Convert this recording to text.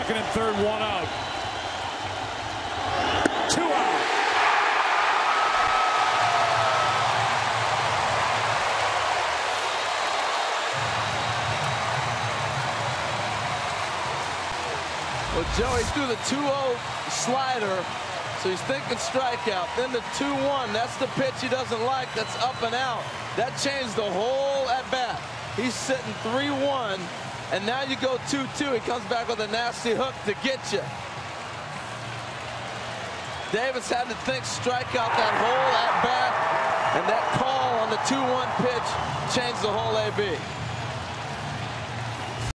second and third, 1 out. 2 out. Well, Joey threw the 2-0 slider, so he's thinking strikeout. Then the 2-1, that's the pitch he doesn't like, that's up and out. That changed the whole at-bat. He's sitting 3-1, and now you go 2-2. He comes back with a nasty hook to get you. Davis had to think strikeout that whole at-bat, and that call on the 2-1 pitch changed the whole AB.